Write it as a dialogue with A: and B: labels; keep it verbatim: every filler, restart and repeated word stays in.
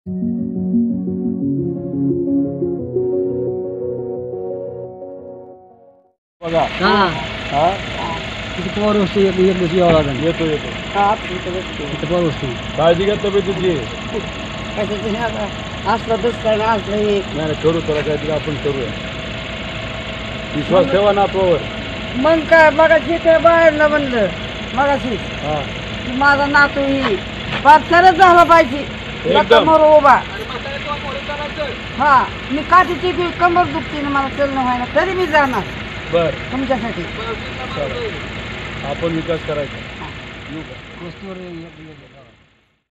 A: बघा
B: हा
A: हा
B: तिथे पवार वस्तू एक एक दिवशी यावं लागेल.
A: येतो येतो
B: तिथे पवार वस्तू
A: काळजी घ्या तब्येतीची.
B: असलं दुसरं ना असलं हे
A: नाही नाही, करू त्याला काहीतरी आपण करूया. विश्वास ठेवा ना आपल्यावर.
B: मग काय मगाशी ते बाहेरला म्हणलं मगाशी
A: हा
B: की माझा नातू ही पाचरच झाला पाहिजे
A: एकदम.
B: समोर उभा. हा मी काठीची बी कंबर दुखते ना मला चलणं व्हायला तरी मी जाणार
A: बर
B: तुमच्यासाठी.
A: चला आपण विकास करायचा. येऊ का?
B: वस्तूवर